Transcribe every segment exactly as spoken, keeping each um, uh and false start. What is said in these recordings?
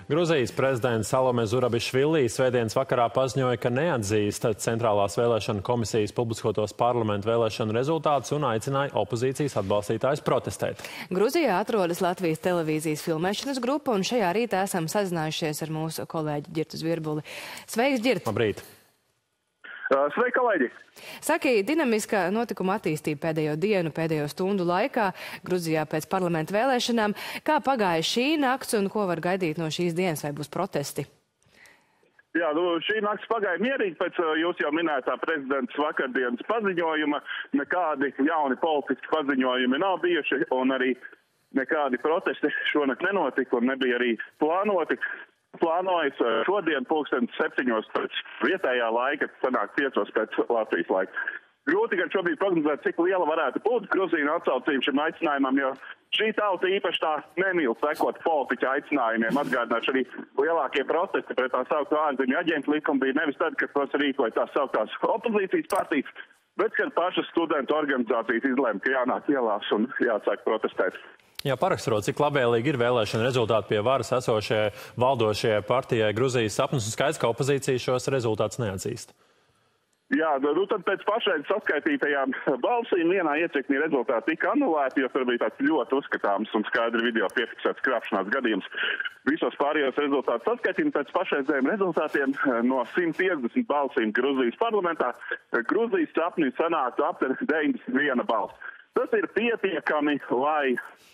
Gruzijas prezidents Salome Zurabišvili svētdienas vakarā paziņoja, ka neatzīst Centrālās vēlēšana komisijas publiskotos parlamentu vēlēšanu rezultātus un aicināja opozīcijas atbalstītājus protestēt. Gruzijā atrodas Latvijas televīzijas filmēšanas grupa, un šajā rītā esam sazinājušies ar mūsu kolēģi Ģirtu Zvirbuli. Sveiks, Ģirt! Labrīt! Sveiki, kolēģi! Saki, dinamiskā notikuma attīstība pēdējo dienu, pēdējo stundu laikā Gruzijā pēc parlamentu vēlēšanām. Kā pagāja šī nakts un ko var gaidīt no šīs dienas, vai būs protesti? Jā, nu, šī nakts pagāja mierīgi pēc jūs jau minētā prezidents vakardienas paziņojuma. Nekādi jauni politiski paziņojumi nav bijuši un arī nekādi protesti šonakt nenotika un nebija arī plānoti. Plānojas šodien pulksten septiņos pēc vietējā laika, sanāk piecos pēc Latvijas laika. Grūti gan šobrīd prognozēt, cik liela varētu būt Gruzīnu atsaucība šim aicinājumam, jo šī tauta īpaši tā nemīl sekot politiķa aicinājumiem. Atgādināšu, arī lielākie protesti pret tā saukto ārzemju aģentu likumu bija nevis tad, kad tos rīkoja tā sauktās opozīcijas partijas, bet kad pašas studentu organizācijas izlēma, ka jānāk ielās un jāsāk protestēt. Jā, paraksturot, cik labvēlīgi ir vēlēšana rezultāti pie varas esošie valdošie partijai Gruzijas sapnis, un skaidrs, ka opozīcija šos rezultātus neatzīst. Jā, nu tad pēc pašreiz saskaitītajām balsīm vienā iecirknī rezultāti tika anulēti, jo tur bija tāds ļoti uzskatāms un skaidri video piefiksēts krāpšanās gadījums. Visos pārējos rezultātus saskaitījumi pēc pašreizējiem rezultātiem no simt piecdesmit balsīm Gruzijas parlamentā. Gruzijas sapnis sanāktu aptuveni deviņdesmit viena balss. Tas ir pietiekami, lai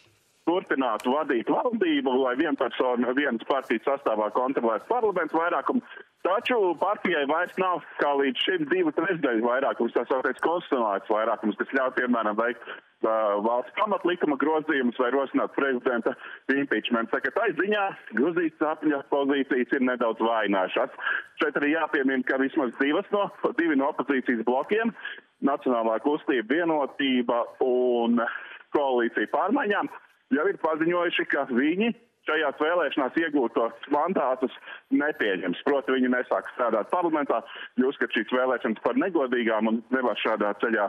turpinātu vadīt valdību, lai vienpersona vienas partijas sastāvā kontrolētu parlamentu vairākumu, taču partijai vairs nav kā līdz šim divu trešdaļu vairākums, tā saucamais konstitucionālais vairākums, kas ļauj piemēram veikt uh, valsts pamatlikuma grozījumus vai rosināt prezidenta impeachment. Tā kā tā ziņā Gruzijas sapņa pozīcijas ir nedaudz vājinājušās. Šeit arī jāpiemina, ka vismaz divas no, divi no opozīcijas blokiem, Nacionālā kustība vienotība un koalīcija pārmaiņām, jau ir paziņojuši, ka viņi šajās vēlēšanās iegūtos mandātus nepieņems. Proti, viņi nesāk strādāt parlamentā, jo uzskata šīs vēlēšanas par negodīgām un nevar šādā ceļā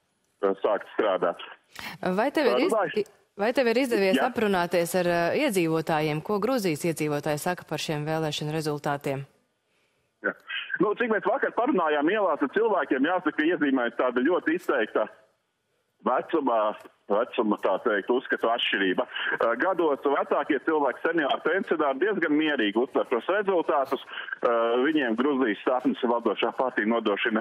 sākt strādāt. Vai tev ir, iz... Vai tev ir izdevies Jā. aprunāties ar uh, iedzīvotājiem? Ko Gruzijas iedzīvotāji saka par šiem vēlēšanu rezultātiem? Jā. Nu, cik mēs vakar parunājām ielās ar cilvēkiem, jāsaka, iezīmēs tāda ļoti izteikta vecumā, vecuma, tā teikt, uzskatu atšķirība. Gados vecākie cilvēki, seniori pensionāri diezgan mierīgi uztver tos rezultātus. Viņiem Gruzijas sapnis valdošā partija nodrošina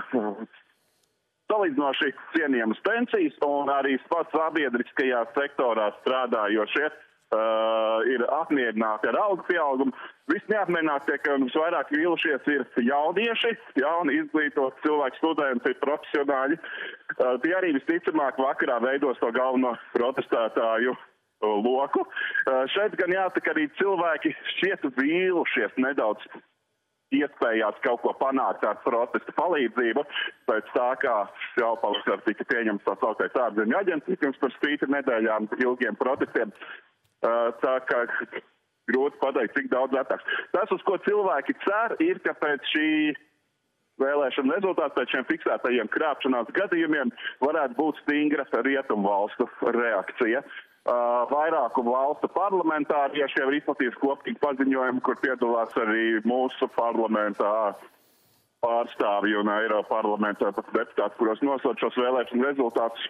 salīdzinoši cienījamas pensijas, un arī pats sabiedriskajā sektorā strādājošie uh, ir apmierināti ar algu pieaugumu. Visi neapmierināti, ka mums vairāk vīlušies ir jaunieši, jauni izglītot cilvēki, studenti, profesionāļi. Uh, tie arī visticamāk vakarā veidos to galveno protestētāju loku. Uh, šeit gan jāsaka, arī cilvēki šķiet vīlušies nedaudz iespējās kaut ko panākt ar protesta palīdzību, pēc tā, kā jau pavasar tika pieņemts tā sauktais ārzemju aģents likums par spīti nedēļām ilgiem protestiem. Uh, tā kā grūti pateikt, cik daudz attēks. Tas, uz ko cilvēki cer, ir, ka pēc šī vēlēšana rezultātu, pēc šiem fiksētajiem krāpšanās gadījumiem varētu būt stingra rietumu valstu reakcija. Uh, vairāku valstu parlamentārieši jau ir izplatījuši kopīgi paziņojumu, kur piedalās arī mūsu parlamentā pārstāvji un Eiropa parlamentā deputāti, kuros nosauc šos vēlēšanu rezultātus.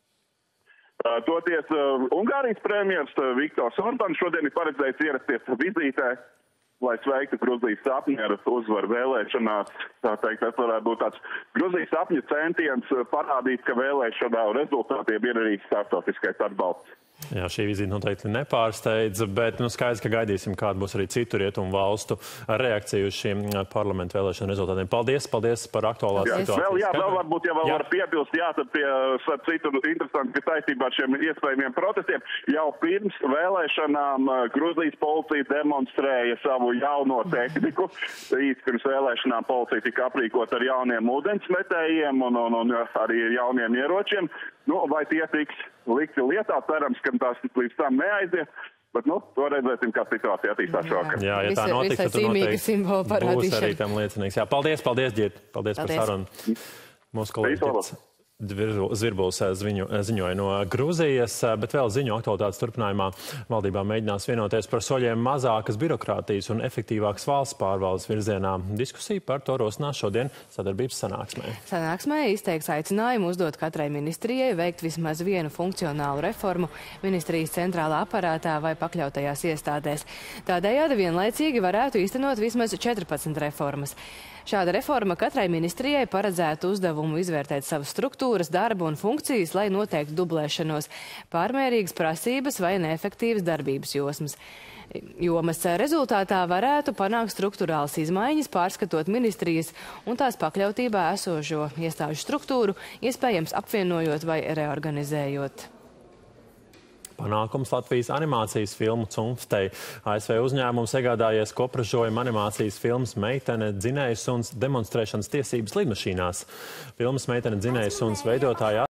Uh, toties uh, Ungārijas premjers uh, Viktors Orbāns šodien ir paredzējis ierasties vizītē, lai sveiktu Gruzijas sapņu ar uzvaru vēlēšanās. Tā teikt, tas varētu būt tāds Gruzijas sapņu centiens parādīt, ka vēlēšanā rezultātiem ir arī starptautiskais atbalsts. Jā, šī vizīte noteikti nepārsteidz, bet nu, skaidrs, ka gaidīsim, kāda būs arī citu rietumu valstu reakcija uz šiem parlamentu vēlēšanu rezultātiem. Paldies, paldies par aktuālās jā, situācijas. Vēl, jā, vēl varbūt, ja vēl jā. var piebilst, jā, tad pie citu interesanti, ka saistībā ar šiem iespējamiem protestiem jau pirms vēlēšanām Gruzijas policija demonstrēja savu jauno tehniku. Īsti pirms vēlēšanām policija tika aprīkot ar jauniem ūdensmetējiem un, un, un arī jauniem ieročiem. Nu, vai tie tiks likti lietā, cerams, ka tās līdz tam neaiziet, bet, nu, to redzēsim, kā situācija attīstās šokā. Jā, ja tā notiks, tad tu noteikti būs arī tam liecinīgs. Jā, paldies, paldies, Ģirt. Paldies, paldies par sarunu. Mūsu kolēģis Zvirbuls ziņo, ziņoja no Grūzijas, bet vēl ziņu aktualitātes turpinājumā valdībā mēģinās vienoties par soļiem mazākas birokrātijas un efektīvākas valsts pārvaldes virzienā. Diskusija par to rosinās šodien sadarbības sanāksmē. Sanāksmē izteiks aicinājumu uzdot katrai ministrijai veikt vismaz vienu funkcionālu reformu ministrijas centrālā aparātā vai pakļautajās iestādēs. Tādējādi vienlaicīgi varētu īstenot vismaz četrpadsmit reformas. Šāda reforma katrai ministrijai paredzētu uzdevumu izvērtēt savas struktūras, darbu un funkcijas, lai noteiktu dublēšanos, pārmērīgas prasības vai neefektīvas darbības josmas. Jomas rezultātā varētu panākt struktūrāls izmaiņas, pārskatot ministrijas un tās pakļautībā esošo iestāžu struktūru, iespējams apvienojot vai reorganizējot. Panākums Latvijas animācijas filmu Cunftei. A S V uzņēmums iegādājies kopražojuma animācijas filmas Meitene dzinējsuns demonstrēšanas tiesības lidmašīnās. Filmas Meitene dzinējsuns veidotāja